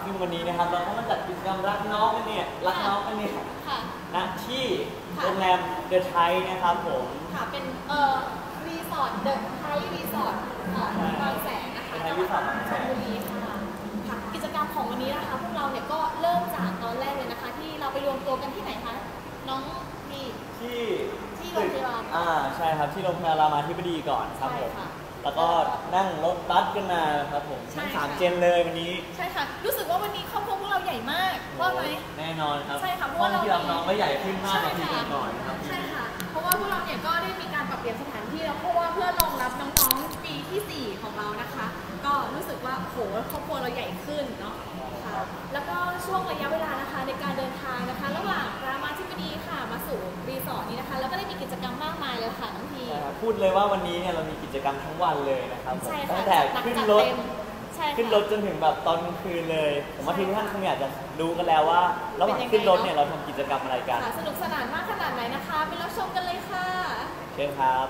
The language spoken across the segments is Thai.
ซึ่งวันนี้นะครับเราก็มาจัดกิจกรรมรักน้องกันเนี่ยณที่โรงแรมเดอะไทป์นะครับผมค่ะเป็นรีสอร์ทเดอะไทป์รีสอร์ทบางแสนนะคะจังหวัดชลบุรีค่ะกิจกรรมของวันนี้นะคะพวกเราเนี่ยก็เริ่มจากตอนแรกเลยนะคะที่เราไปรวมตัวกันที่ไหนคะน้องพี่ที่โรงพยาบาลใช่ครับที่โรงพยาบาลรามาธิบดีก่อนครับผมแล้วก็นั่งรถบัสกันมาครับผมทั้ง3 เจนเลยวันนี้ใช่ค่ะรู้สึกว่าวันนี้ครอบครัวพวกเราใหญ่มากว่าไหมแน่นอนครับใช่ค่ะเพราะห้อว่างที่รับน้องก็ใหญ่ขึ้นมากกว่าที่ก่อนครับใช่ค่ะเพราะว่าพวกเราเนี่ยก็ได้มีการปรับเปลี่ยนสถานที่แล้วเพราะว่าเพื่อรองรับน้องๆปีที่4ของเรานะคะก็รู้สึกว่าโหครอบครัวเราใหญ่ขึ้นเนาะค่ะแล้วก็ช่วงระยะเวลานะคะในการเดินทางนะคะระหว่างรามาธิบดีค่ะมาสู่รีสอร์ทนี้นะคะแล้วก็ได้มีกิจกรรมมากมายเลยค่ะน้องพีพูดเลยว่าวันนี้เนี่ยเรามีกิจกรรมทั้งวันเลยนะครับตั้งแต่ขึ้นรถจนถึงแบบตอนกลางคืนเลยผมว่าทุกท่านคงอยากจะรู้กันแล้วว่าระหว่างขึ้นรถเนี่ยเราทำกิจกรรมอะไรกันสนุกสนานมากขนาดไหนนะคะไปรับชมกันเลยค่ะเชิญครับ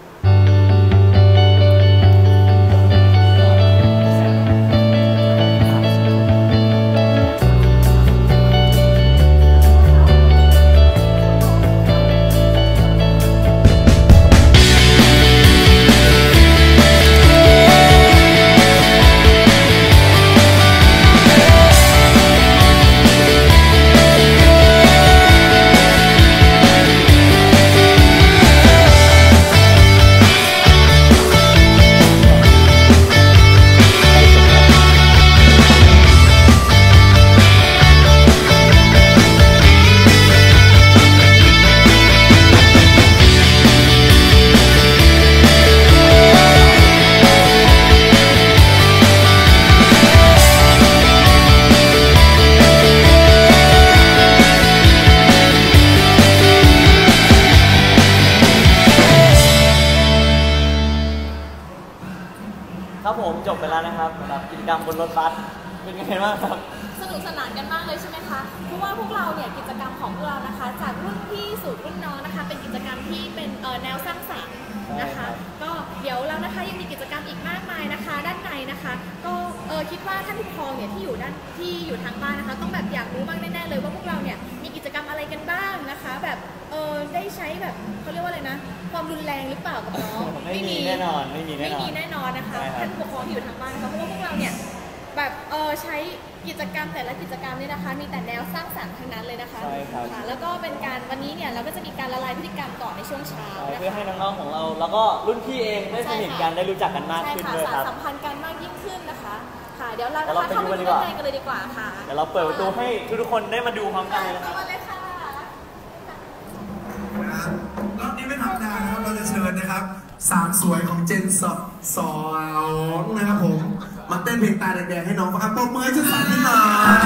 ครับผมจบไปแล้วนะครับสำหรับกิจกรรมบนรถบัสเป็นไงบ้างครับสนุกสนานกันมากเลยใช่ไหมคะเพราะว่าพวกเราเนี่ยกิจกรรมของพวกเรานะคะจากรุ่นพี่สู่รุ่นน้องนะคะเป็นกิจกรรมที่เป็นแนวสร้างสรรค์นะคะก็เดี๋ยวเรานะคะยังมีกิจกรรมอีกมากมายนะคะด้านในนะคะก็คิดว่าท่านผู้ปกครองเนี่ยที่อยู่ทางบ้านนะคะต้องแบบอยากรู้บ้างแน่ๆเลยว่าพวกเราเนี่ยมีกิจกรรมอะไรกันบ้างนะคะแบบได้ใช้แบบเขาเรียกว่าอะไรนะความรุนแรงหรือเปล่ากับน้องไม่มีแน่นอนนะคะท่านผู้ปกครองที่อยู่ทางบ้านนะคะเพราะว่าพวกเราเนี่ยแบบใช้กิจกรรมแต่ละกิจกรรมเนี่ยนะคะมีแต่แนวสร้างสรรค์ทั้งนั้นเลยนะคะใช่ครับแล้วก็เป็นการวันนี้เนี่ยเราก็จะมีการละลายพฤติกรรมก่อนในช่วงเช้าเพื่อให้น้องๆของเราแล้วก็รุ่นพี่เองได้สนิทกันได้รู้จักกันมากขึ้นด้วยครับสัมพันธ์กันมากยิ่งขึ้นนะคะค่ะเดี๋ยวเราเข้าไปดูด้านในกันเลยดีกว่าค่ะเดี๋ยวเราเปิดประตูให้ทุกคนได้มาดูพร้อมกันเลยนะครับรอบนี้ไม่ธรรมดานะครับเราจะเชิญนะครับ3 สวยของเจน2นะครับผมมาเต้นเพลงตาแดงๆให้น้องฟังปรบมือให้ชุดสามนิดหน่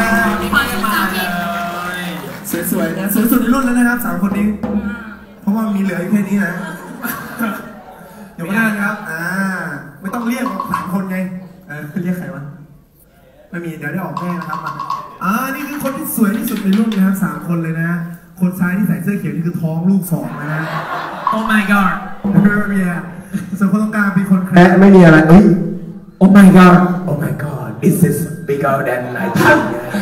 อยสวยๆนะสวยสุดในรุ่นแล้วนะครับ3 คนนี้เพราะว่ามีเหลืออยู่แค่นี้นะเดี๋ยวไม่ได้นะครับไม่ต้องเรียก3 คนไงเรียกใครวะไม่มีเดี๋ยวได้ออกแน่นะครับนี่คือคนที่สวยที่สุดในรุ่นนะครับ3 คนเลยนะคนซ้ายที่ใส่เสื้อเขียวนี่คือท้องลูก2นะ Oh my god ไม่มีอะส่วนคนตรงกลางเป็นคนไม่มีอะไรOh my god Oh my god This is bigger than I thought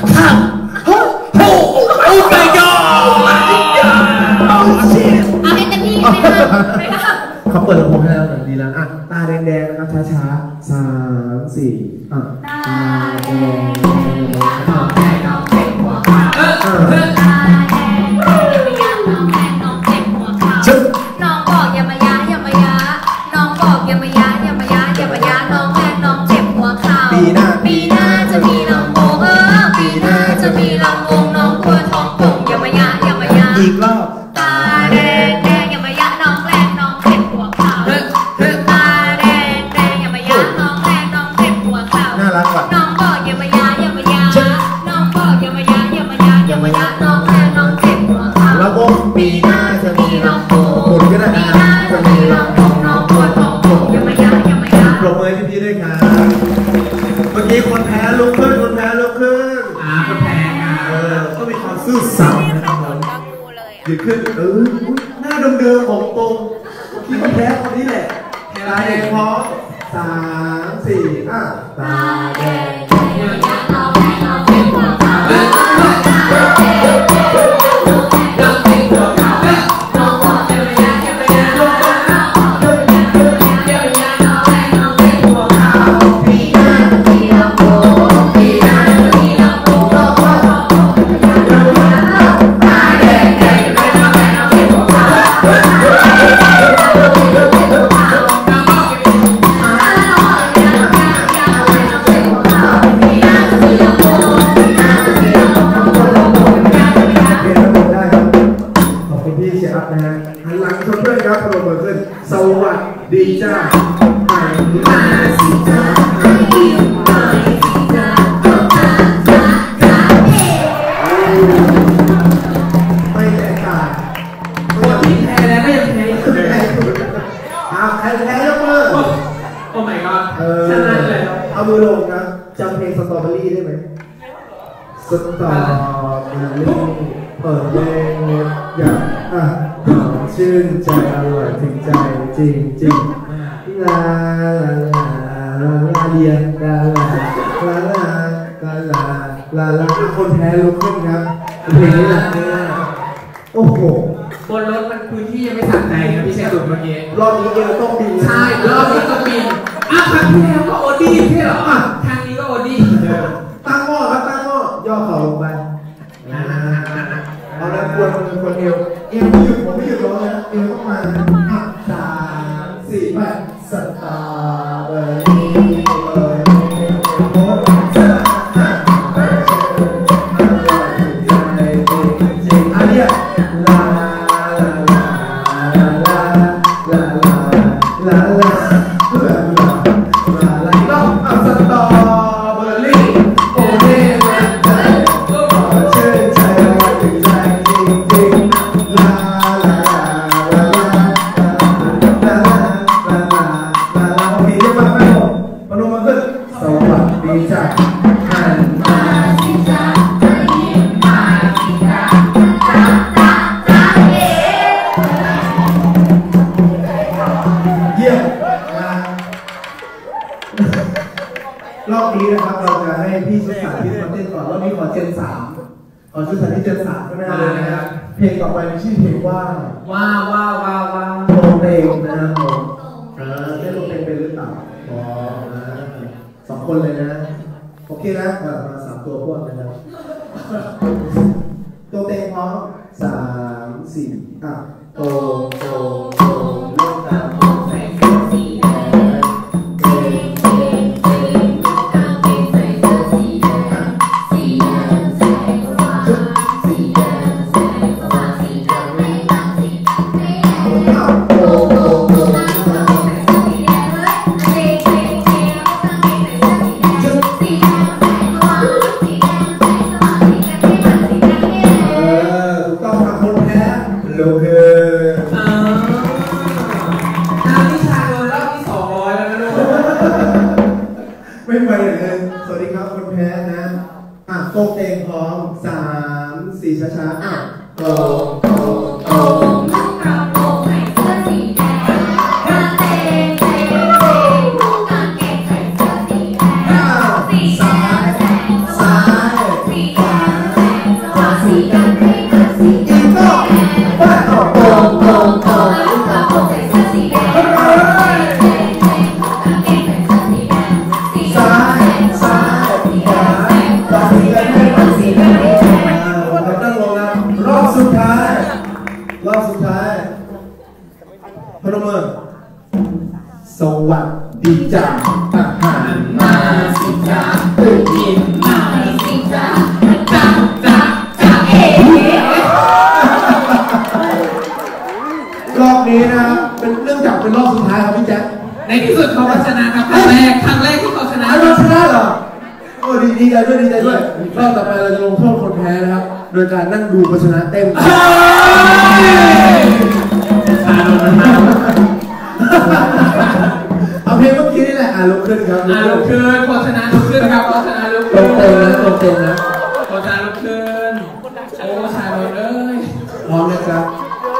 Oh my god Oh shit ให้เต็มที่ไหมคะเขาเปิดลำโพงให้แล้วดีแล้วตาแดงๆนะครับช้าๆ3 4 ตาแดงน้องแดงน้องเจ็บหัวเข่าตาแดงน้องแดงน้องเจ็บหัวเข่าน้องบอกอย่ามาย้าอย่ามาย้าน้องบอกอย่ามาย้าอย่ามาย้าอย่ามาย้าน้องแดงน้องเจ็บหัวเข่าปีหน้าจะมีลำโพงปีหน้าจะมีลำโพงน้องกลัวท้องโป่งอย่ามาย้าอย่ามาย้าอีกรอบตาแดงแดงอย่ามาย้าน้องแดงน้องเจ็บหัวเข่าตาแดงแดงอย่ามาย้าน้องแดงน้องเจ็บหัวเข่าน่ารักว่ะน้องบอกอย่ามาย้าอย่ามาย้าน้องบอกอย่ามาย้าอย่ามาย้าอย่ามาย้าน้องแดงน้องเจ็บหัวเข่าแล้วก็ปีหน้าจะมีลำโพงปีหน้าจะมีลำโพงน้องกลัวท้องโป่งอย่ามาย้าอย่ามาย้าปรบมือให้พี่ๆด้วยครับเมื่อกี้คนแพ้ลุกขึ้นคนแพ้ก็มีความซื่อสัตย์นะครับผมยืนขึ้นหน้าเดิมๆของตรงที่แพ้คนนี้แหละตาแดงพร้อม3 4ตาแดงน้องแดงน้องเจ็บหันหลังชนเพื่อนครับพนมมือขึ้นสวัสดีจ้ามาสิจ้าไม่แตกต่างตัวที่แพ้แล้วก็ยังแพ้ใครแพ้ยกมือโอ้ my god ชนะเลยเอามือลงนะจำเพลงสตรอเบอรี่ได้ไหมสตรอเบอรี่เปิดเพลงอยากชื่นใจอร่อยถึงใจจริงจริงลาลาเรียนลาลาคนแพ้ลุกขึ้นครับเพลงนี้แหละโอ้โหบนรถมันพื้นที่ยังไม่สะใจนะพี่เชฟสุดเมื่อกี้รอบนี้เอวต้องบินใช่รอบนี้ต้องบินครั้งที่แล้วก็โอดี้ใช่เหรอทางนี้ก็โอดี้ตั้งหม้อครับตั้งหม้อย่อเข่าลงไปเอาละควรเอวไม่หยุดผมไม่หยุดร้องนะเอวต้องมา3 4 8สตาร์เบอร์รี่รอบนี้นะครับเราจะให้พี่ชุดสาธิตมาเต้นก่อนรอบนี้ขอเจน3ขอชุดสาธิตเจน3ก็ไม่ได้เลยนะครับเพลงต่อไปมีชื่อเพลงว่าโปรเพลงนะครับผมได้โปรเพลงเป็นหรือเปล่า2 คนเลยนะโอเคนะมา3 ตัวพวกนะครับตัวเต็งพร้อม3 4โตลูกตาโตใส่เสื้อสีแดงสวัสดีครับคนแพ้นะโตเต็งพร้อม3 4ช้าๆโตรอบสุดท้ายพนมมือสวัสดีจ้าอาหารมาสิจ้าตื่นกินมาสิจ้าจ้าเรอบนี้นะเป็นเรื่องจากเป็นรอบสุดท้ายครับพี่แจ๊คในที่สุดเขาก็ชนะครับครั้งแรกที่เขาชนะเราชนะเหรอโอ้ดีใจด้วยรอบต่อไปเราจะลงโทษคนแพ้นะครับโดยการนั่งดูภาชนะเต็มเอาเพลงเมื่อกี้นี่แหละลุกขึ้นครับลุกขึ้นโฆษณาลุกขึ้นครับโฆษณาลุกขึ้นลงเต็มนะโฆษณาลุกขึ้นโอ้ชายเลยพร้อมเลยครับ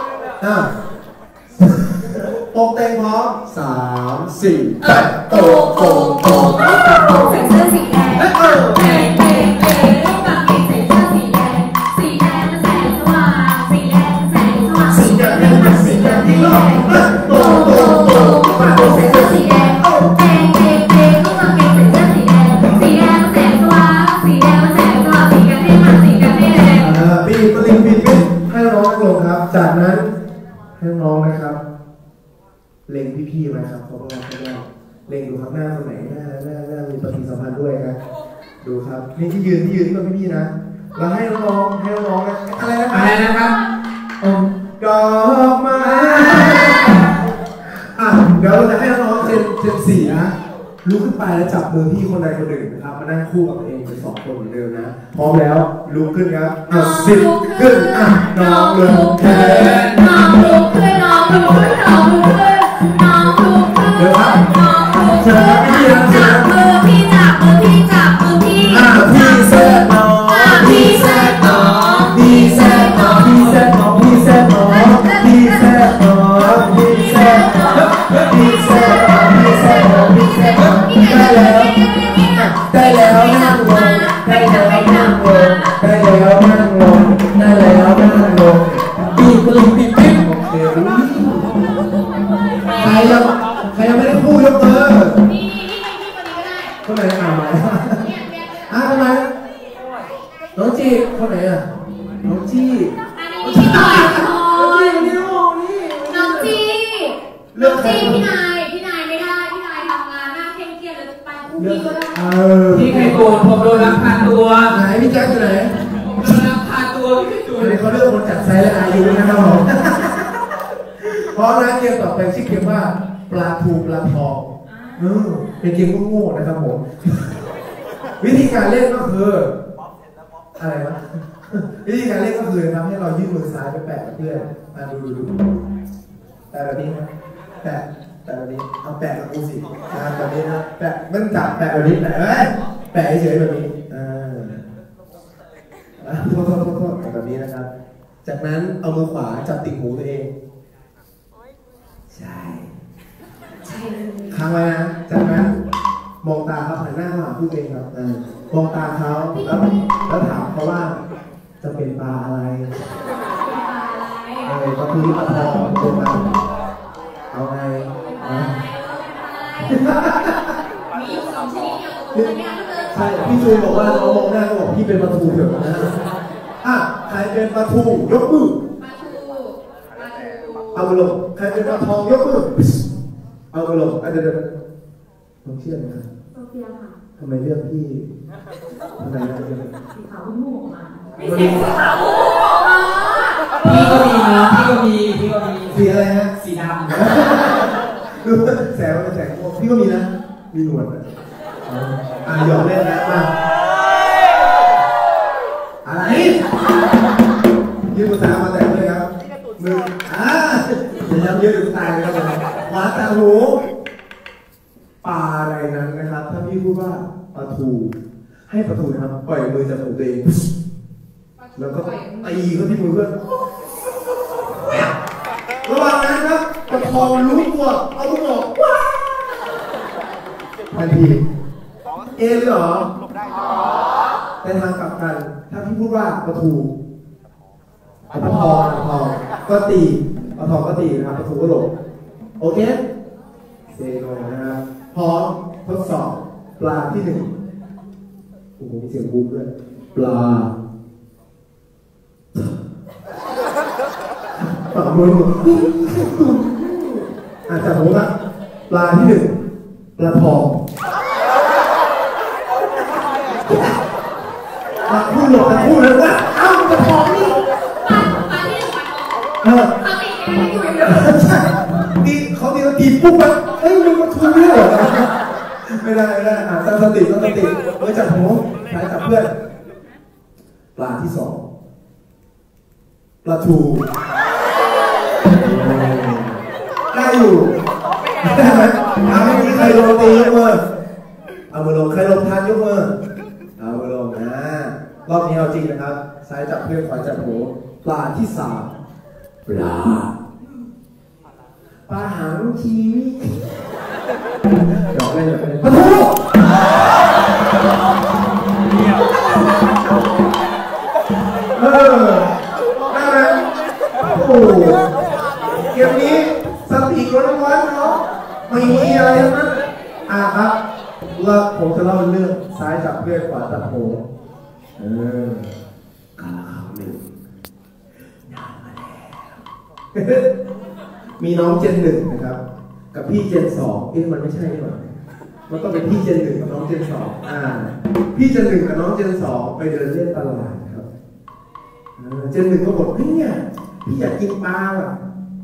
ตกเต็มพร้อม3 4 8โตใส่เสื้อสีแดงลูกกางเกงใส่เสื้อสีแดงสีแดงมันแสงสว่างสีแดงแสงสว่างสีแดงมันสีแดงที่โลกโตใส่เสื้อสีแดงลูกกางเกงใส่เสื้อสีแดงสีแดงมันแสงสว่างสีแดงมันแสงสว่างสีกันให้มันสีกันให้แดงปีตะลิงปีให้ร้องลงครับจากนั้นให้ร้องนะครับเล็งพี่ๆมาครับเพราะว่าเล็งดูครับหน้าคนไหนหน้ามีปฏิสัมพันธ์ด้วยครับดูครับนี่ที่ยืนนี่ก็พี่ๆนะเราให้น้องอะไรนะครับดอกไม้เดี๋ยวเราจะให้น้องๆเจนสี่นะลุกขึ้นไปแล้วจับมือพี่คนใดคนหนึ่งนะครับมานั่งคู่กับตัวเองเป็นสองคนเหมือนเดิมนะพร้อมแล้วลุกขึ้นครับ10ขึ้นน้องลุกขึ้นน้องลุกขึ้นน้องลุกขึ้นน้องลุกขึ้นน้องลุกขึ้นเดี๋ยวครับเชิญครับพี่นะเชิญมือพี่จับมือพี่จับมือพี่พี่เซ็ตน้องพี่เซ็ตน้องพี่เซ็ตน้องพี่เซ็ตน้องพี่เซ็ตน้องพี่เซ็ตน้องพี่เซ็ตน้องพี่เซ็ตน้องพี่เซ็ตน้องพี่เซ็ตน้องได้แล้วนั่งลงได้แล้วนั่งลงได้แล้วนั่งลงได้แล้วนั่งลงปีกลงปีกปิ๊บโอเคใครยังไม่ได้พูดยกมือนี่คนนี้ก็ได้คนไหนอ่านมาทำไมน้องจีคนไหนอ่ะน้องจีพี่หน่อยน้องจีพี่นายไม่ได้พี่นายทำงานหน้าเคร่งเครียดเลยไปคู่พี่ก็ได้พี่ไข่โกนผมโดนลักพาตัวไหนพี่แจ๊คอยู่ไหนโดนลักพาตัวพี่ไข่โกนเขาเลือกคนจัดไซส์และอายุนะครับผมเพราะร้านเกมต่อไปชื่อเกมว่าปลาทูปลาทองเป็นเกมโง่ๆนะครับผมวิธีการเล่นก็คืออะไรวะวิธีการเล่นก็คือทำให้เรายื่นมือซ้ายไปแปะกับเพื่อนดูแปะแบบนี้นะแปะแบบนี้เอาแปะกับกูสิแบบนี้นะแปะมันจับแปะแบบนี้แปะเฉยแบบนี้โทษแบบนี้นะครับจากนั้นเอามือขวาจับติ่งหูตัวเองใช่ค้างไว้นะจากนั้นมองตาเขาหันหน้ามาหาผู้เองครับมองตาเขาแล้วถามเขาว่าจะเป็นปลาอะไรปลาทูปลาทองเป็นปลาเอาไงมีอยู่2ชนิดอย่างตัวนี้ใช่พี่จูนบอกว่าเรามองหน้าเขาบอกพี่เป็นปลาทูเถอะนะใครเป็นปลาทูยกมือเอามือลงใครเป็นปลาทองยกมือเอามือลงเดี๋ยวผมเชื่อไหมครับโซเฟียค่ะทำไมเลือกพี่ทำไมเลือกพี่สีขาวพุ่งออกมาไม่ใช่สีขาวพี่ก็มีนะพี่ก็มีสีอะไรฮะสีดำดูแสงพี่ก็มีนะมีหนวดหยอกเล่นนะมาอะไรยืมมือซ้ายมาแต่เลยครับมืออย่าเยอะอยู่ตายเลยครับขวาตาหูปลาอะไรนั้นนะครับถ้าพี่พูดว่าปลาทูให้ปลาทูนะครับปล่อยมือจากหูตัวเองแล้วก็ตีเข้าที่มือเพื่อนระหว่างนั้นครับปลาทองรู้ตัวเอามือออกทันทีเลยเหรอแต่ทางกลับกันถ้าพี่พูดว่าปลาทูปลาทองก็ตีปลาทองก็ตีนะครับปลาทูก็หลบโอเคเซโนนะครับพร้อมทดสอบปลาที่1โอ้โหมีเสียงบูมด้วยปลามือจับหัวนะปลาที่1ปลาทองพูดหลบแต่พูดเลยว่าเอ้าปลาทองนี่ปลาที่1ปลาทองเขาตีกันไม่อยู่เลยใช่เขาตีปุ๊บมันมึงมาทุบด้วยเหรอไม่ได้ตั้งสติจับหัวใช้จับเพื่อนปลาที่2ปลาทูได้อยู่ได้ไหมไม่มีใครลงตียกมือเอามือลงใครลงทานยกมือเอามือลงรอบนี้เอาจริงนะครับซ้ายจับเพื่อนขวาจับหัวปลาที่3ปลาหางชีวิตดอกอะไรปลาทูได้ไหมโอ้เกมนี้สติล้วนๆเนาะไม่มีอะไรนะครับผมจะเล่าเรื่องซ้ายจับเพื่อนขวาจับหัวการละครั้งหนึ่งนานมาแล้วมีน้องเจน1นะครับกับพี่เจน2มันไม่ใช่หรอมันต้องเป็นพี่เจน1กับน้องเจน2พี่เจน1กับน้องเจน2ไปเดินเล่นตลาดครับเจน1ก็บอกเนี่ยพี่อยากกินปลาอ่ะ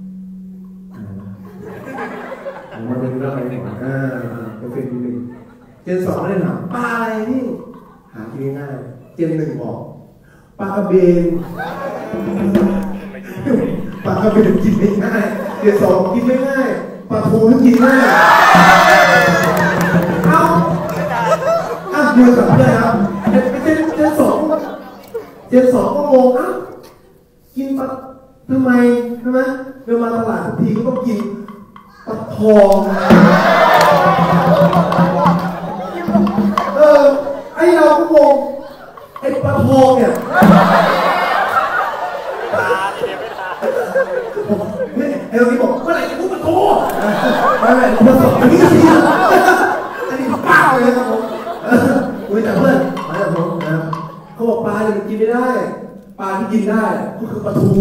มาเป็นเรื่องอะไรก่อนเป็นเป็นนิดนึงเจน2ได้ถามปลาอะไรนี่หากินง่ายเจน1บอกปลากระเบนปลากระเบนกินไม่ง่ายเจน2กินไม่ง่ายปลาทูกินง่ายเอ้าเดียวกับเลยครับเจน2ก็งงนะกินปลาทำไมใช่ไหมเดินมาตลาดทุกทีก็ต้องกินปลาทองไอเราก็งงไอปลาทองเนี่ยไอเราที่บอกเมื่อไหร่จะพูดปลาทองไม่ปลาทองอันนี้ก็สิอันนี้ปลาเลยครับผมคุยแต่เพื่อนมาจากผมนะเขาบอกปลาเนี่ยมันกินไม่ได้ปลาที่กินได้ก็คือปลาทู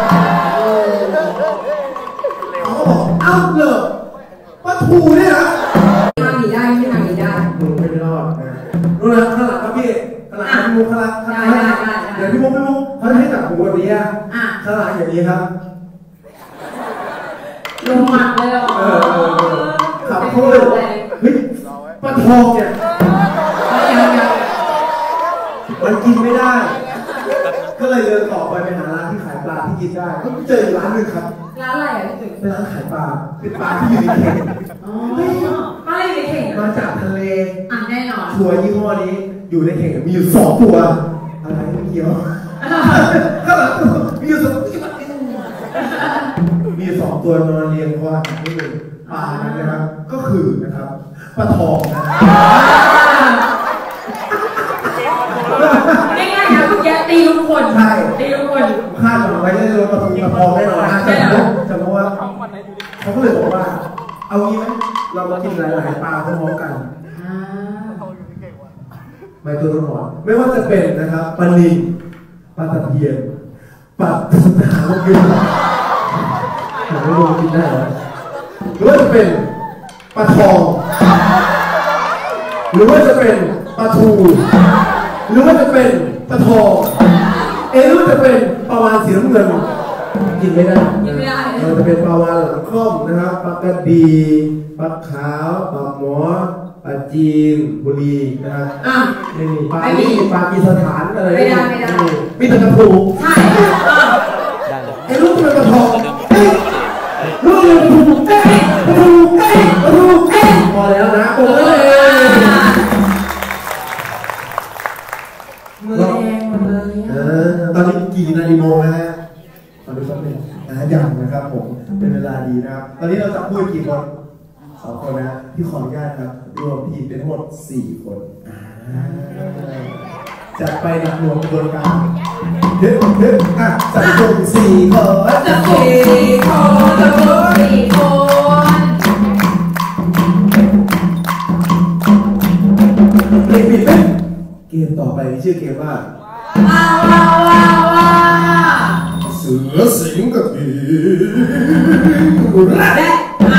เขาบอกเอ้าเหรอปลาทูเนี่ยนะทางนี้ได้ไม่ทางนี้ได้มึงไม่รอดนะรู้นะข้างหลังครับพี่ข้างหลังพี่มุกข้างหลังเดี๋ยวพี่มุกเขาจะให้จับหูแบบนี้ข้างหลังอย่างนี้ครับลงหมัดเลยขับเข้าเลยเฮ้ยปลาทองเนี่ยมันกินไม่ได้ก็เลยเดินต่อไปหาร้านที่ขายปลาที่กินได้ก็เจอร้านนึงครับร้านอะไรอ่ะพี่เป็นร้านขายปลาเป็นปลาที่อยู่ในเข่งปลาอะไรในเข่งมาจากทะเลแน่นอนชัวร์ยี่ห้อนี้อยู่ในเข่งมีอยู่2ตัวอะไรไม่เกี่ยวก็แบบมีอยู่2ตัวนอนเรียงว่านี่ปลานั้นนะครับก็คือนะครับปลาทองง่ายๆนะคุณแกตีลุงคนใช่ตีลุงคนคาดหวังไว้ได้เลยปลาทูปลาทองแน่นอนจะเพราะว่าเขาก็เลยบอกว่าเอางี้ไหมเรามากินหลายๆปลาพร้อมกันไม่ตัวหนอนไม่ว่าจะเป็นนะครับปลานิลปลาตะเพียนปลาตุ่นหางยืนผมไม่รู้กินได้หรอหรือว่าจะเป็นปลาทองหรือว่าจะเป็นปลาทูหรือว่าจะเป็นปลาทองหรือว่าจะเป็นปลาวาฬสีน้ำเงินกินไม่ได้เราจะเป็นปลาวาฬหลังค่อมนะครับปลากระดีปลาขาวปลาหมอปลาจีนบุรีนะครับนี่ปลานี่ปลากีสถานอะไรไม่ได้มีแต่กระปูใช่ลูกเป็นปลาทองลูกเป็นปลาทูปลาทูพอแล้วนะโอ้ยมือแดงหมดเลยตอนนี้กี่นาฬิโมงนะฮะตอนนี้ก็เป็นอย่างนะครับผมเป็นเวลาดีนะครับตอนนี้เราจะพูดกี่คน2 คนนะที่ขออนุญาตครับรวมทีมเป็นทั้งหมด4 คนจัดไปหนักหน่วงกระบวนการจัดกลุ่ม4 คนจะ4 คนจะ4 คนเด็กปิดไหมเกมต่อไปมีชื่อเกมว่าเสือสิงกับผีและ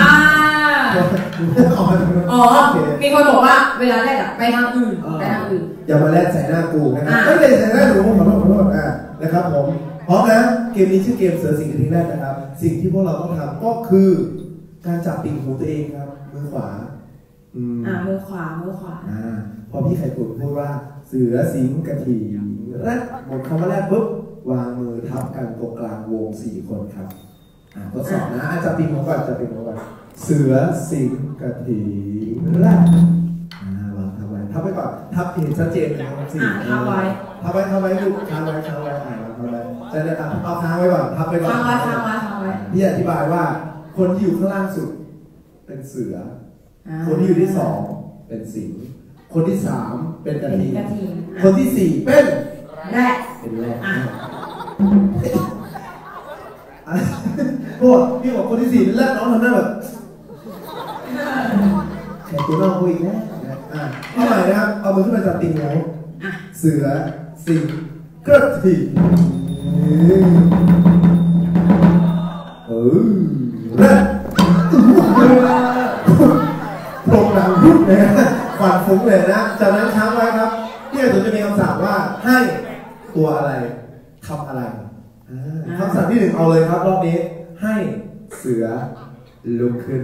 มีคนบอกว่าเวลาแรกไปทางอื่นอย่ามาแลกใส่หน้ากูนะครับไม่ได้ใส่หน้าหนูขอโทษนะครับผมพร้อมนะเกมนี้ชื่อเกมเสือสิงกับผีแรกนะครับสิ่งที่พวกเราต้องทำก็คือการจับติ่งหูตัวเองครับมือขวามือขวาพอพี่ไข่ตุ๋นพูดว่าเสือสิงกระทิงแรกหมดคำว่าแรกปุ๊บวางมือทับกันตรงกลางวง4 คนครับทดสอบนะจับติ่งหูก่อนเสือสิงกระทิงแรกวางทับไว้ทับไปก่อนทับเห็นชัดเจนเลยครับทับไว้คือค้างไว้จะได้เอาค้างไว้ก่อนทับไปก่อนค้างไว้พี่อธิบายว่าคนที่อยู่ข้างล่างสุดเป็นเสือคนที่อยู่ที่2เป็นสิงคนที่3เป็นกระทิงคนที่4เป็นแรกพวกพี่บอกคนที่4เป็นแรกน้องทำหน้าแบบแขนตัวน้องกูอีกนะเอาใหม่นะครับเอามือขึ้นมาจับติ่งหูเสือสิงกระทิงแรกโปร่งดังยุบเลยควันฟุ้งเลยนะจากนั้นค้างไว้ครับพี่ไอ้ตุ๋นจะมีคำสั่งว่าให้ตัวอะไรทำอะไรคำสั่งำสั่งที่หนึ่งเอาเลยครับรอบนี้ให้เสือลุกขึ้น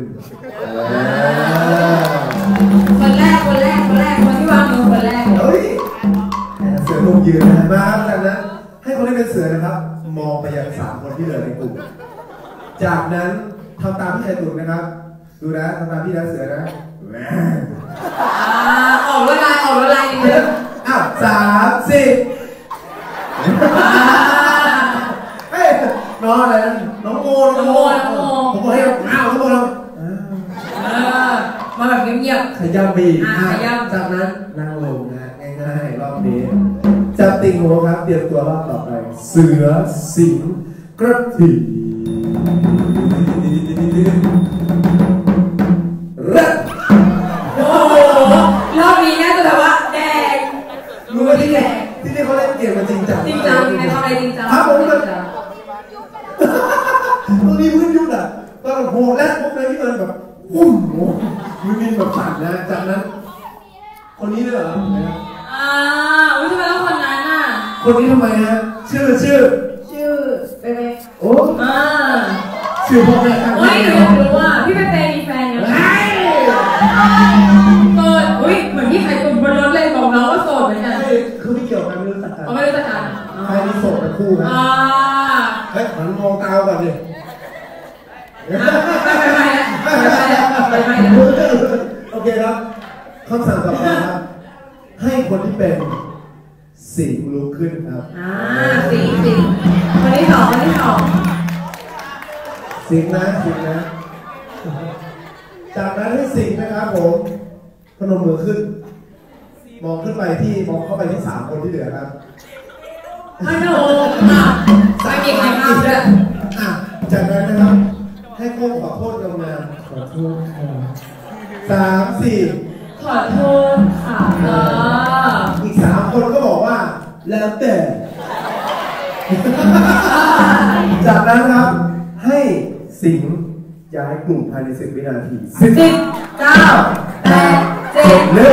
คนแรกคนที่วางมือคนแรกเฮ้ยเสือลงยืนนะมาจากนั้นให้คนที่เป็นเสือนะครับมองไปยัง3 คนที่เหลือในกลุ่มจากนั้นทำตามที่ไอ้ตุ่นนะครับดูนะทำตามที่นะเสือนะออกละลายนิดนึง 3 4เฮ้ยน้องอะไรนะน้องโมผมบอกให้น้องโมมาแบบเงียบๆขย้ำบีจากนั้นนั่งลงนะง่ายๆรอบนี้จับติ่งหัวครับเตรียมตัวรอบต่อไปเสือสิงห์กระบี่โอ้โหรอบนี้น่าจะแบบว่าแดงรู้ว่าที่นี่เขาเล่นเกมมาจริงจังในทำอะไรจริงจังครับผมตรงนี้พื้นยุบอ่ะตอนโหแรกพวกนั้นที่มันแบบอุ้มมีแบบสั่นนะจากนั้นคนนี้ด้วยเหรออุ้ยทำไมต้องคนนั้นอ่ะคนนี้ทำไมฮะชื่อเป็นไงโอ้ชื่อพ่อแม่ตั้งไม่รู้ว่าพี่เป็นมีแฟนยังไงโสดอุ้ยเหมือนที่ใครตุ่มบนรถเลยบอกน้องว่าโสดเหมือนกันคือไม่เกี่ยวกันไม่รู้จักกันไม่รู้จักกันใครมีโสดเป็นคู่นะเฮ้ยมันมองตาก่อนดิไม่โอเคครับคำสั่งต่อไปครับให้คนที่เป็นสิงห์ลุกขึ้นครับสิงคนที่สองสิงห์นะจากนั้นให้สิงห์นะครับผมพนมมือขึ้นมองเข้าไปที่3 คนที่เหลือครับไม่มีใครห้ามเลยจากนั้นนะครับให้ก้มขอโทษงามๆขอโทษค่ะ3 4 ขอโทษค่ะอีก3 คนก็บอกว่าแล้วแต่จากนั้นครับให้สิงห์ย้ายกลุ่มภายใน10 วินาที 10 9 8 7 6 5 4 3 2 1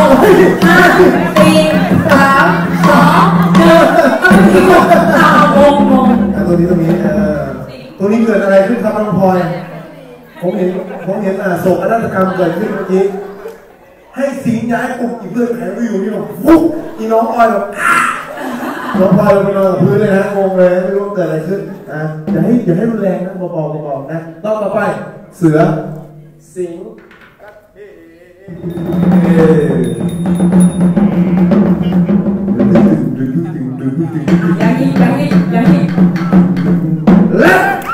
ตรงนี้เกิดอะไรขึ้นครับน้องพลอยผมเห็นโศกนาฏกรรมเกิดขึ้นเมื่อกี้ให้สิงห์ย้ายกลุ่มอีกเพื่อนแถวอยู่นี่แบบฟุ๊บอีน้องพลอยแบบน้องพลอยลงไปนอนกับพื้นเลยนะงงเลยไม่รู้เกิดอะไรขึ้นอย่าให้รุนแรงนะเบาๆนะต่อไปเสือสิงห์ยังอีกและ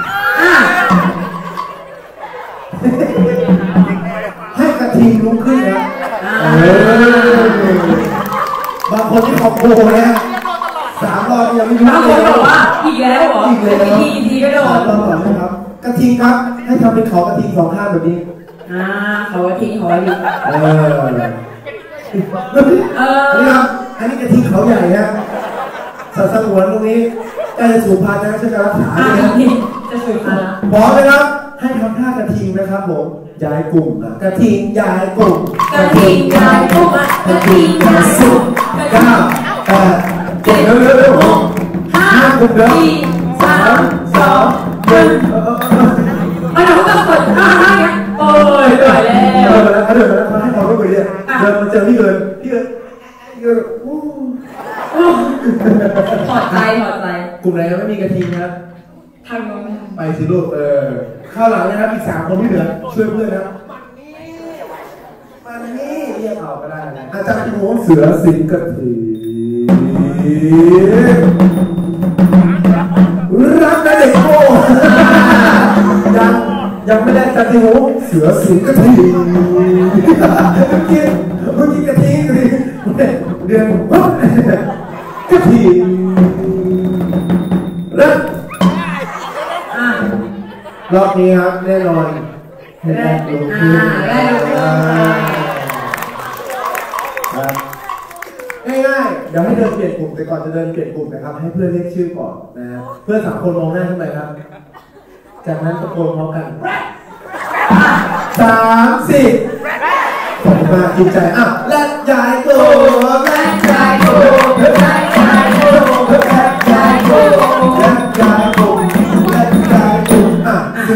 ให้กระทิงลุกขึ้นนะบางคนที่ขอบโกนะ3 รอบยังไม่รู้บางคนบอกว่าอีกแล้วเหรออีกทีก็โดนต่อนะครับกระทิงครับให้ทำเป็นเขากระทิง2 ข้างแบบนี้เขากระทิงนี่ครับอันนี้กระทิงเขาใหญ่นะสัตว์สงวนตรงนี้ใกล้จะสูญพันธุ์นะช่วยกันรักษาด้วยนะจะสูญพันธุ์พร้อมไหมครับให้ทำท่ากระทิงนะครับผมย้ายกลุ่มกระทิงย้ายกลุ่มกระทิงย้ายกลุ่มกระทิงย้ายกลุ่ม 9 8 7 6 5 4 3 2 1 เราต้องกด5เนี่ยโอ้ยเหนื่อยแล้วเดินมาให้ความรู้สึกเนี่ยเดินมาเจอพี่เอิญถอดใจกลุ่มไหนยังไม่มีกระทิงครับทางน้องไปสิลูกข้าวหลังนะครับอีก3 คนที่เหลือช่วยเพื่อนนะมันนี่เรียกเอาก็ได้นะอาจารย์ที่หัวเสือสิงห์กระทิงรักนะเด็กโง่ยังไม่ได้จัดที่หัวเสือสิงห์กระทิงเมื่อกี้กระทิงเดือนกระทิงเริ่มรอบนี้ครับแน่นอนแรกลงขึ้นง่ายๆเดี๋ยวให้เดินเปลี่ยนกลุ่มแต่ก่อนจะเดินเปลี่ยนกลุ่มนะครับให้เพื่อนเรียกชื่อก่อนนะเพื่อน3 คนมองหน้าขึ้นไปครับจากนั้นตะโกนพร้อมกัน3 4ผมมาจริงใจและย้ายตัวและย้ายตัวและย้ายตัวและย้ายตัวและย้ายตัว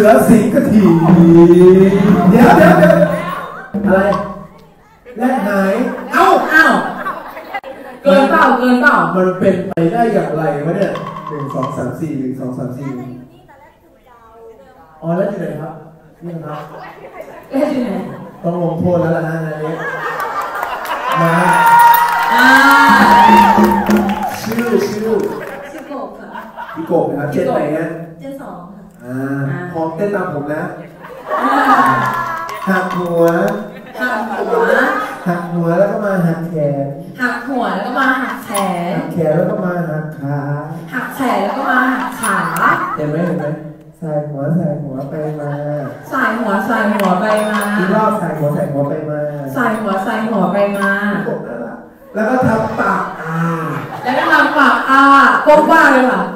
อสิงกระถิ่นเดี๋ยวอะไรแลกหายเอ้าเกินเปล่ามันเป็นไปได้อย่างไรวะเนี่ย1 2 3 4 1 2 3 4อ๋อแล้วอยู่ไหนครับนี่ครับต้องลงโทษแล้วล่ะนะอันนี้มาชื่อโกบค่ะพี่โกบนะครับเจนไหนฮะเจน2ค่ะพร้อมเต้นตามผมนะหักหัวแล้วก็มาหักแขนหักหัวแล้วก็มาหักแขนแล้วก็มาหักขาหักแขนแล้วก็มาหักขาเห็นไหมใส่หัวไปมาใส่หัวไปมาอีกรอบใส่หัวไปมาใส่หัวไปมาแล้วก็ทำปากแล้วก็ทำปากก้มบ้าเลยค่ะ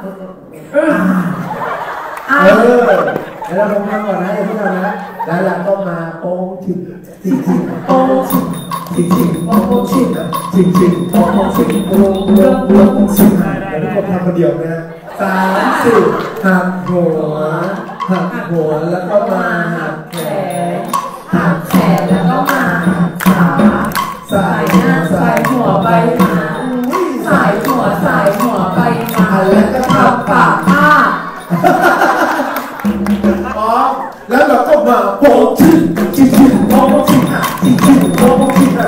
แล้วเราทำก่อนนะอย่าเพิ่งทำนะแล้วเราก็มาโป้งชิงโป้งชิงโป้งชิงโป้งชิงแล้วทุกคนทำคนเดียวนะ3 4หักหัวแล้วก็มาหักแขนแล้วก็มาหักขาใส่หัวไปมาใส่หัวไปมาแล้วก็ทำปากแล้วเราก็มาโป้งชิงโป้งชิงโป้งชิง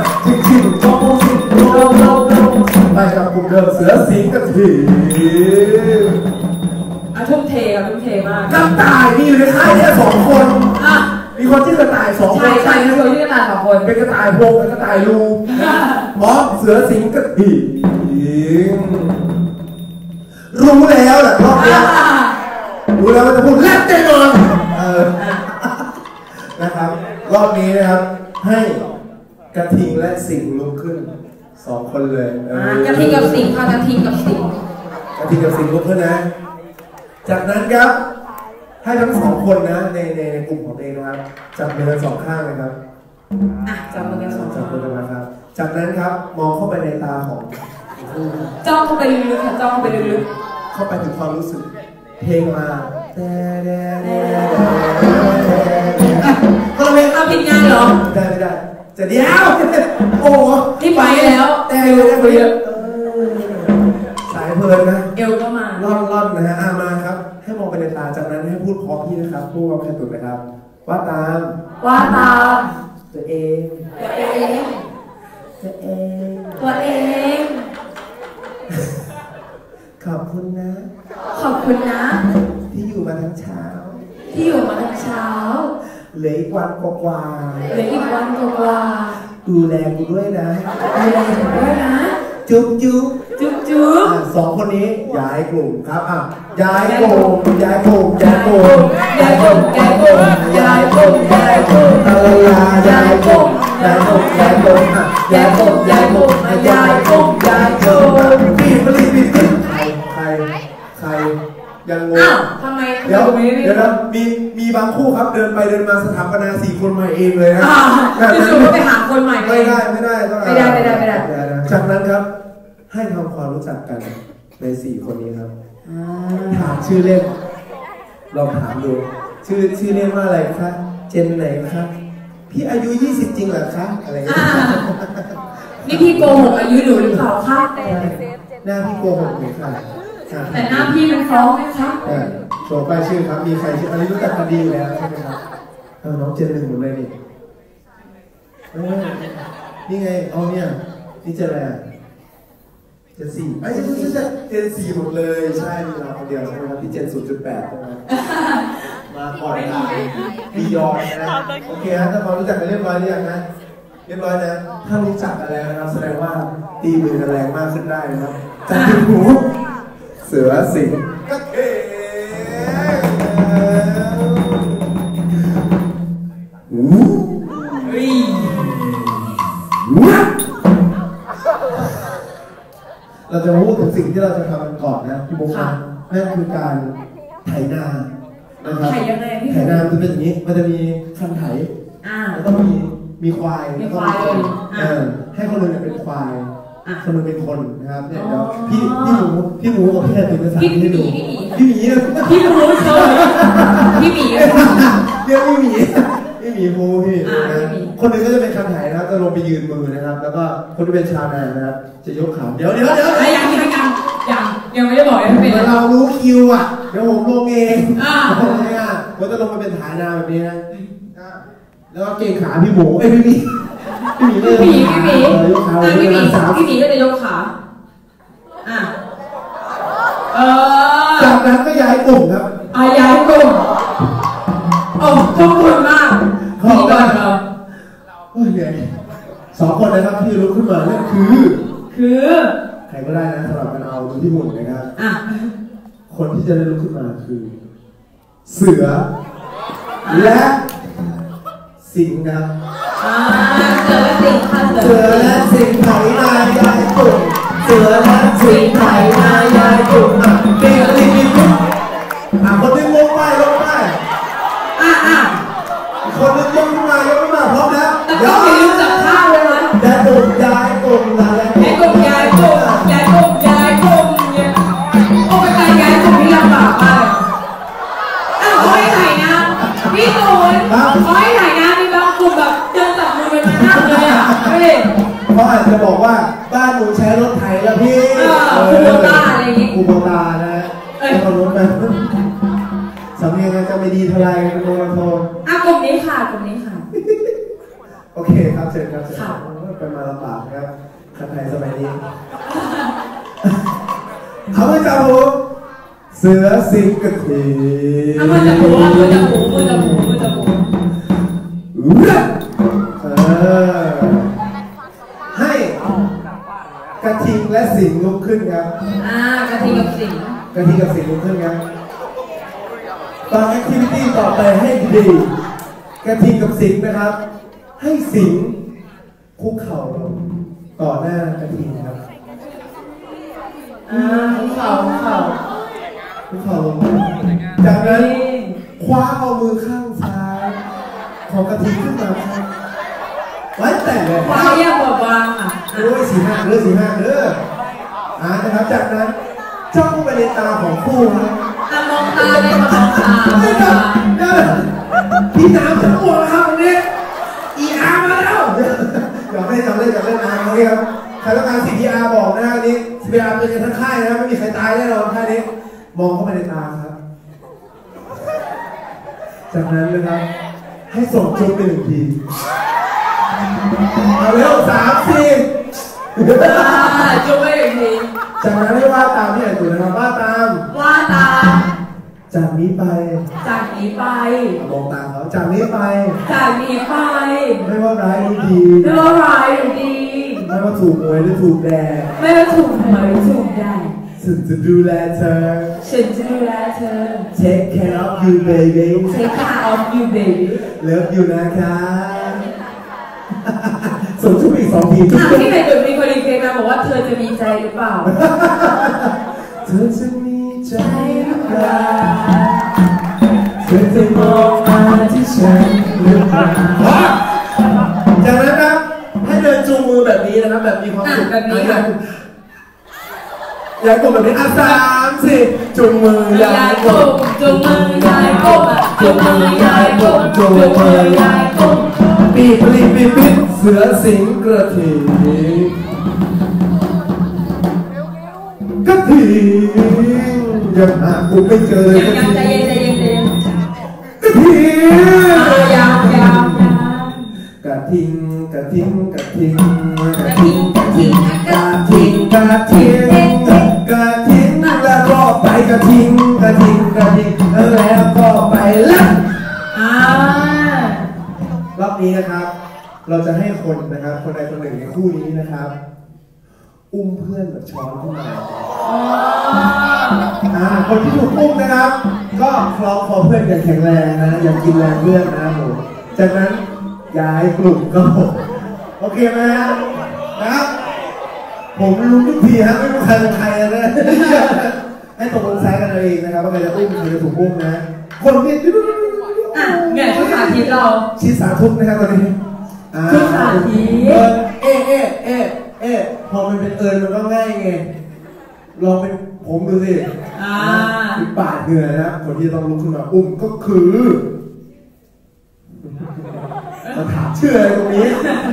ไปกับกลุ่มเดิมเสือสิงกระถิ่นทุ่มเทครับทุ่มเทมากกระต่ายมีอยู่ในค่ายแค่2 คนมีคนที่กระต่าย2 คนใช่มีคนที่กระต่าย2 คนเป็นกระต่ายพงกับกระต่ายลูเสือสิงกระถิ่นรู้แล้วแหละรอบนี้รู้แล้วว่าจะพูดแล่นแน่นอนนะครับรอบนี้นะครับให้กระทิงและสิงลุกขึ้น2 คนเลยกระทิงกับสิงค่ะกระทิงกับสิงลุกขึ้นนะจากนั้นครับให้ทั้ง2 คนนะในกลุ่มของเองนะครับจับมือกัน2 ข้างเลยครับจับมือกัน2 จับมือกันนะครับจากนั้นครับมองเข้าไปในตาของจ้องเข้าไปลึกๆค่ะจ้องเข้าไปลึกๆเข้าไปถึงความรู้สึกเพลงมาก็เลยเอาผิดงานเหรอไม่ได้จะเดียวโอ้ที่ไปแล้วแต่เลยสายเพลินนะเอวก็มาล่อนนะฮะมาครับให้มองไปในตาจากนั้นให้พูดพร้อมพี่นะครับพูดพร้อมแค่ตุ่นนะครับว่าตามตัวเองขอบคุณนะที่อยู่มาทั้งเช้าเหลืออีกวันกว่าดูแลกูด้วยนะจุ๊บ2 คนนี้ย้ายกลุ่มครับย้ายกลุ่มตะลาย้ายกลุ่มพี่ผลิตใครยังงงทำไมเดี๋ยวนะมีบางคู่ครับเดินไปเดินมาสถาปนา4 คนใหม่เองเลยนะจู่ๆก็ไปหาคนใหม่ไม่ได้จากนั้นครับให้ทำความรู้จักกันใน4 คนนี้ครับถามชื่อเล่นลองถามดูชื่อเล่นว่าอะไรคะเจนไหนคะพี่อายุ20จริงเหรอคะอะไรอย่างเงี้ยนี่พี่โกหกอายุหนูหรือเปล่าคะหน้าพี่โกหกหรือค่ะแต่หน้าพี่มันฟ้องไหมคะโชว์ป้ายชื่อครับมีใครชื่ออันนี้รู้จักกันดีแล้วใช่ไหมครับน้องเจน1หมดเลยนี่ไงเอาเนี่ยนี่เจนอะไรเจน4ไม่ใช่เจน4หมดเลยใช่มีเราคนเดียวใช่ไหมครับที่เจน 0.8 ใช่ไหมมาก่อนค่ะมียอนนะโอเคฮะถ้าพอรู้จักกันเรียบร้อยหรือยังนะเรียบร้อยนะถ้ารู้จักกันแล้วนะครับแสดงว่าตีมือกันแรงมากขึ้นได้นะครับจับหูเสือสิงก็เอ๋เราจะพูดถึงสิ่งที่เราจะทำกันก่อนนะพี่บุ๊คนั่นคือการไถนานะครับไถนามันเป็นอย่างนี้มันจะมีคันไถแล้วก็มีควายเลยให้คนอื่นเป็นควายคนหนึงเป็นคนนะครับเนี่ยเดี๋ยวพี่หมูกับพี่แทนเป็นภาษาให้ดูพี่หมีพี่หมูเฉยพี่หมีเรียกพี่หมีภูพี่นะคนหนึ่งก็จะเป็นคันไถนะครับจะลงไปยืนมือนะครับแล้วก็คนที่เป็นชาวนานะครับจะยกขาเดี๋ยวยังไม่ได้บอกยังเป็นเรารู้คิวอ่ะเดี๋ยวผมลงเองผมจะลงมาเป็นฐานนาแบบนี้นะแล้วก็เก่งขาพี่หมูพี่หมียกขาพี่หมีก็จะยกขาจากนั้นก็ย้ายกลุ่มครับย้ายกลุ่มโอ้ขอบคุณมากนี่ก่อนเราสองคนนะครับที่ลุกขึ้นมานั่นคือใครก็ได้นะสำหรับการเอาดูที่หมุนนะครับคนที่จะได้ลุกขึ้นมาคือเสือและสิงห์ครับเสือและสิงห์ค่ะเสือและสิงห์ไถนายยายกลุ่มเสือและสิงห์ไถนายยายกลุ่มปีกคนนึงลงไปคนนึงยกขึ้นมาพร้อมแล้วก็ไม่รู้จักท่าเลยนะย้ายกลุ่มย้ายกลุ่มโอ้ไปการย้ายกลุ่มที่ลำบากมากเขาให้ถ่ายน้ำพี่ตูนเขาให้ถ่ายน้ำมีบางกลุ่มแบบเดินจับมือเป็นมานั่งเลยเขาอาจจะบอกว่าบ้านหนูใช้รถไถแล้วพี่คูโบต้าอะไรอย่างงี้คูโบต้านะเอารถไปสำเนียงจะไม่ดีเท่าไรโนโทกลุ่มนี้ค่ะโอเคครับเชิญครับเป็นมาลำบากนะครับคันไทยสมัยนี้เอาไปจับหูเสือสิงห์กระทิงมือจับหูให้กระทิงและสิงห์ลุกขึ้นครับกระทิงกับสิงห์ลุกขึ้นครับตอนแอคทิวิตี้ต่อไปให้ดีกระทิงกับสิงห์นะครับให้สิงห์คุกเข่าต่อหน้ากระทิงครับคุกเข่าลงจากนั้นคว้าเอามือข้างซ้ายของกระทิงขึ้นมาครับไว้แต่เลยคว้าแยกวางด้วยสีห้านะครับจากนั้นจ้องไปในตาของคู่ครับมองตาเลยมองตาพี่น้ำจะอ้วกครับตรงนี้มาแล้วอยากเล่นน้ำเลยครับใครต้องการสิ่งที่บอกนะอันนี้CPRเป็นกันทั้งค่ายนะไม่มีใครตายแน่นอนค่ายนี้มองเข้าไปในตาครับจากนั้นนะครับให้ส่งจุ๊บไป1 ทีเอาเร็ว3 4 จุ๊บไป1 ทีจากนั้นให้ว่าตามที่ไหนตัวนะครับว่าตามจากนี้ไปมองตาเขาจากนี้ไปไม่ว่าร้ายหรือดีไม่ว่าถูกหวยหรือถูกแดงฉันจะดูแลเธอ Take care of you baby Love you นะคะส่งชุดอีก2 ทีที่ไหนเกิดมีคนรีเควสมาบอกว่าเธอจะมีใจหรือเปล่าเธอจะมีใจหรือเปล่าเธอจะมองมาที่ฉันหรือเปล่าจากนั้นครับให้เดินจูงมือแบบนี้นะครับแบบมีความสุขแบบนี้ค่ะย้ายกลุ่มแบบนี้3 4จูงมือย้ายกลุ่มปีเสือสิงห์กระทิงยังหากูไม่เจอเลยใจเย็นกระทิงยาวกระทิงแล้วก็ไปกระทิงแล้วก็ไปแล้วรอบนี้นะครับเราจะให้คนนะครับคนใดคนหนึ่งในคู่นี้นะครับอุ้มเพื่อนแบบช้อนขึ้นมาคนที่ถูกอุ้มนะครับก็คล้องคอเพื่อนอย่างแข็งแรงนะอย่ากินแรงเพื่อนนะครับผมจากนั้นย้ายกลุ่มก็โอเคไหมนะครับผมรู้ทุกทีฮะไม่รู้ใครเป็นใครนะให้ตกลงใจกันเองนะครับว่าใครจะอุ้มใครจะถูกอุ้มนะคนที่เนี่ยชุดสาธิตเราชี้สาธุนะครับตอนนี้ชุดสาธิตพอมันเป็นเอิญมันก็ง่ายไงลองเป็นผมดูสิปิดปากเหงื่อนะคนที่ต้องลุกขึ้นมาอุ้มก็คือมาถามชื่ออะไรตรงนี้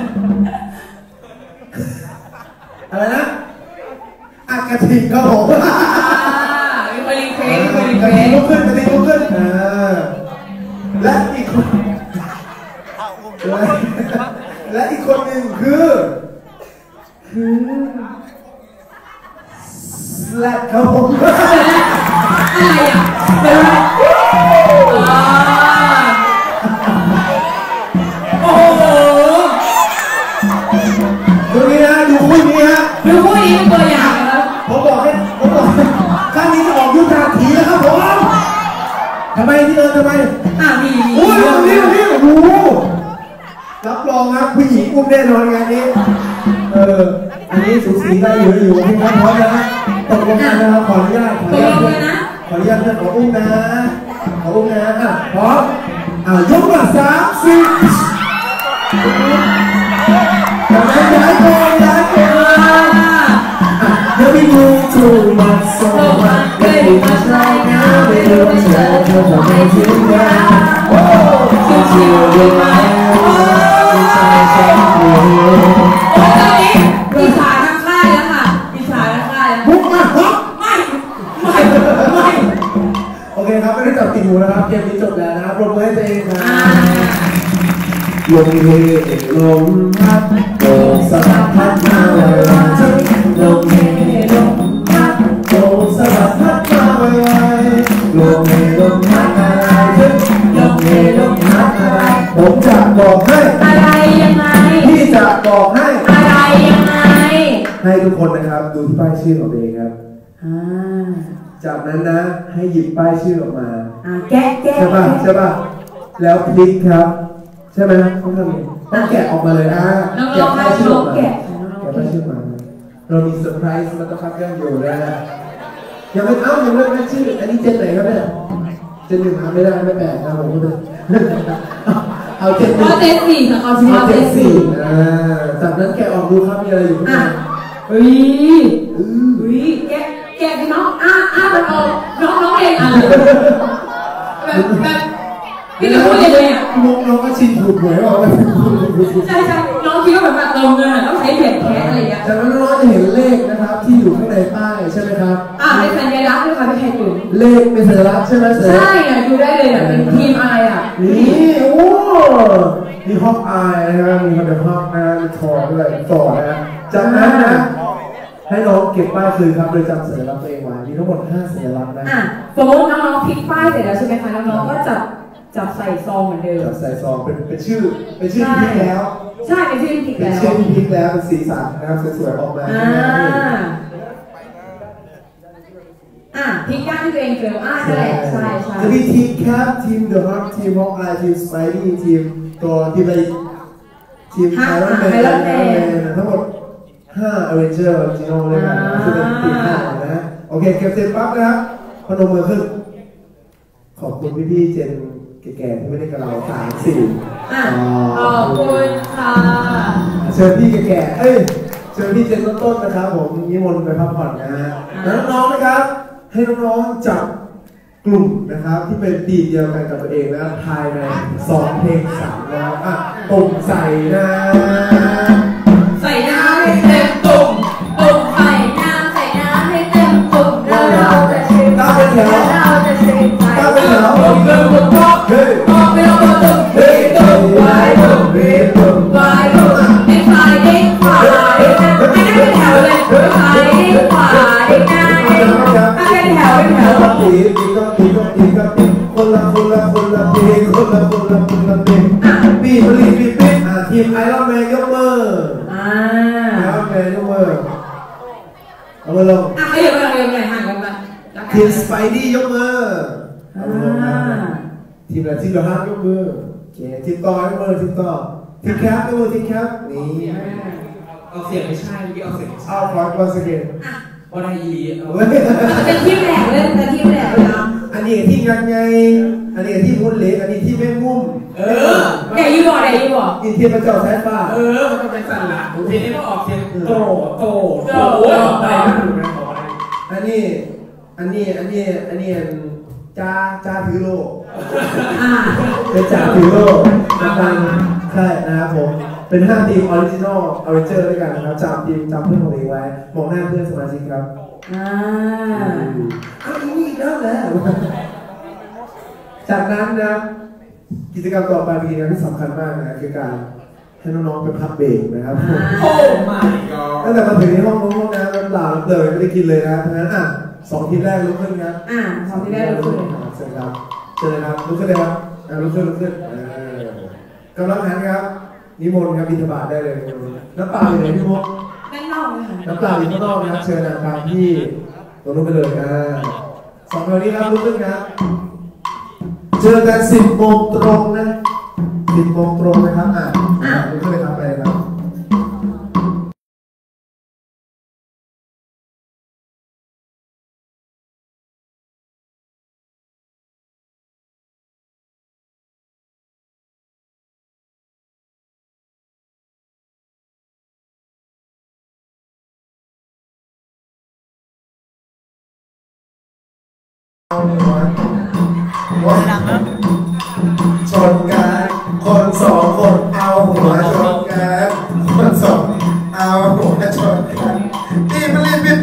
อะไรนะกระถิ่นครับผมมีคนรีเควสมีคนรีเควสลุกขึ้นกระถิ่นลุกขึ้นและอีกคนและอีกคนหนึ่งคือสแลกครับผมอะไรอ่ะโอ้โหดูนี่นะดูคู่นี้ฮะดูคู่นี้เป็นตัวอย่างครับผมบอกข้างนี้จะออกยุทธาถีแล้วครับผมทำไมที่ทำไมมีโอ้ยนี่ดูรับรองครับผู้หญิงอุ้มแน่นอนงานนี้อันนี้สูสีได้อยู่ที่ครับพร้อมนะตกลงกันนะครับขออนุญาตเพื่อนขออุ้มนะพร้อมยกมา3 4ย้ายก่อนLet me move too much so much very much right now ไม่รู้ว่าเธอทำให้ถึงกันชิวๆด้วยไหมใช่ตอนนี้มีฉากทั้งค่ายแล้วค่ะมีฉากทั้งค่ายแล้วบุกมาไม่โอเคครับไม่ได้จับติดหูนะครับเกมนี้จบแล้วนะครับปรบมือให้ตัวเองครับลมเฮลมพัดโบกสะบัดพัดมาไวๆลมเฮลมพัดโบกสะบัดพัดมาไวๆลมเฮลมพัดอะไรลมเฮลมพัดอะไรผมจะบอกให้อะไรยังไงพี่จะบอกให้อะไรยังไงให้ทุกคนนะครับดูที่ป้ายชื่อของตัวเองครับจากนั้นนะให้หยิบป้ายชื่อออกมาแกะใช่ป่ะแล้วพลิกครับใช่ไหมต้องแกะออกมาเลยแกะป้ายชื่อออกมาแกะป้ายชื่อมาเรามีเซอร์ไพรส์มาต้องคัดเรื่องอยู่นะยังไม่ยังไม่ได้ชื่ออันนี้เจนไหนครับเนี่ยเจน 1ไม่ได้ไม่แปลกนะผมก็เอาเจน4 ค่ะเอาเจน4จากนั้นแกะออกดูครับมีอะไรอยู่ข้างในแกะน้องมันออกน้องเองแบบพี่จะพูดยังไงน้องก็ชินถูกหวยว่าใช่น้องคิดว่าแบบเติมเงินต้องใช้เหรียญแคสอะไรอย่างเงี้ยจากนั้นน้องจะเห็นเลขนะครับที่อยู่ข้างในป้ายใช่ไหมครับเป็นสัญลักษณ์ด้วยค่ะพี่แพนอยู่เลขเป็นสัญลักษณ์ใช่ไหมใช่ดูได้เลยเป็นทีมอะไรนี่โอ้มีฮอกอายนะครับมีคอนเดอร์ฮอกนะมีทอด้วยต่อนะจากนั้นนะให้น้องเก็บป้ายคืนครับโดยจำสัญลักษณ์ตัวเองไว้มีทั้งหมด5สัญลักษณ์นะสมมติน้องๆพลิกป้ายเสร็จแล้วใช่ไหมคะน้องๆก็จับใส่ซองเหมือนเดิมจับใส่ซองเป็นชื่อที่พลิกแล้วใช่เป็นชื่อที่พลิกแล้วเป็นชื่อที่พลิกแล้วเป็นสีสันนะครับสวยๆออกมาพลิกด้านที่ตัวเองเจอใช่จะมีทีมแคปทีมเดอะฮาร์ทีมฮอกอายทีมสไปดี้ทีมตัวทีมอะไรทีมไอรอนแมนทั้งหมด5 Avenger Original เลยนะคือเป็นทีม5นะโอเคเก็บเสร็จปั๊บนะครับพนมมือขึ้นขอบคุณพี่ๆเจนแก่ๆที่ไม่ได้กับเรา3 4 ขอบคุณค่ะเชิญพี่แก่ๆเชิญพี่เจนต้นๆนะครับผมนิมนต์ไปพักผ่อนนะฮะแล้วน้องๆนะครับให้น้องๆจับกลุ่มนะครับที่เป็นทีมเดียวกันกับตัวเองนะภายใน2 เพลง3แล้วตุ่มใส่นะใส่น้ำให้เต็มตุ่มใส่น้ำให้เต็มตุ่มแล้วเราจะชื่นใจเราจะชื่นใจเราเริ่มตุ่มเฮ้ยไม่ต้องมาตุ่มเฮ้ยตุ่มไว้ตุ่มเฮ้ยตุ่มไว้ตุ่มเด็กชายเด็กขวาเด็กนั่งไม่ได้เป็นแถวเลยเด็กชายเด็กขวาเด็กนั่งเป็นแถวคนละเพลงปีผลิตปีเป็ดทีมไอรอนแมนยกมือไอรอนแมนยกมือเอามือลงขยับไปเลยห่างกันมาทีมสไปดี้ยกมือเอามือลงนะทีมอะไรทีมเดอะฮาร์ดยกมือทีมต่อยกมือทีมต่อทีมแคปยกมือทีมแคปนี่เอาเสียงไม่ใช่ที่เอาเสียงเอาคอยวันสเกตวันไอเป็นทีมแหลกเลยเป็นทีมแหลกเลยนะอันนี้ทีมยังไงอันนี้ที่มุ้นเล็กอันนี้ที่ไม่มุ่มเดี๋ยวอยู่บอกอินเทียนมาเจาะสายฟ้ามันก็เป็นสันหลังทีนี้ก็ออกเสียงโตได้อันนี้จ้าถือโลเป็นจ่าถือโลดังใช่นะครับผมเป็น5 ทีมออริจินอลออริเจอร์ด้วยกันนะครับจำเพื่อนของเองไว้มองหน้าเพื่อนสมาชิกครับอ้าวนี่อีกแล้วจากนั้นนะกิจกรรมต่อไปเป็นกิจกรรมที่สำคัญมากนะคือการให้น้องๆไปพักเบรกนะครับโอ้ my god ตั้งแต่มาถึงในห้องน้ำน้ำเปล่าน้ำเลยไม่ได้กินเลยนะเพราะฉะนั้น2 ทีแรกลุกขึ้นครับ 2 ทีแรกลุกขึ้นเสร็จครับเจอครับลุกขึ้นเลยครับลุกขึ้นกำลังหันครับนิมนต์ครับบิณฑบาตได้เลยน้ำเปล่าอยู่ไหนพี่มุกด้านนอกเลยค่ะน้ำเปล่าอยู่ข้างนอกนะครับเชิญตามที่ตัวลุกไปเลย2 คนนี้ครับลุกขึ้นครับเจอกัน10 โมงตรงนะ10 โมงตรงนะครับลุกขึ้นเลยครับไปเลยครับชนกันคน2 คนเอาหัวชนกันคน2เอาหัวชนกันตีมันรีบปิ๊บ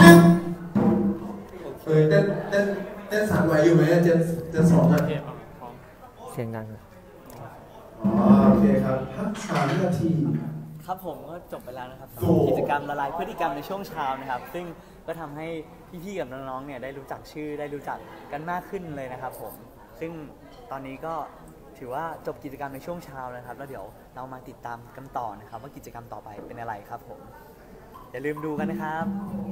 เต้นสั่นไหวอยู่ไหมเต้น2 เสียงดังโอเคครับพัก3 นาทีครับผมก็จบไปแล้วนะครับกิจกรรมละลายพฤติกรรมในช่วงเช้านะครับซึ่งก็ทำให้พี่ๆกับน้องๆเนี่ยได้รู้จักชื่อได้รู้จักกันมากขึ้นเลยนะครับผมซึ่งตอนนี้ก็ถือว่าจบกิจกรรมในช่วงเช้านะครับแล้วเดี๋ยวเรามาติดตามกันต่อนะครับว่ากิจกรรมต่อไปเป็นอะไรครับผมอย่าลืมดูกันนะครับ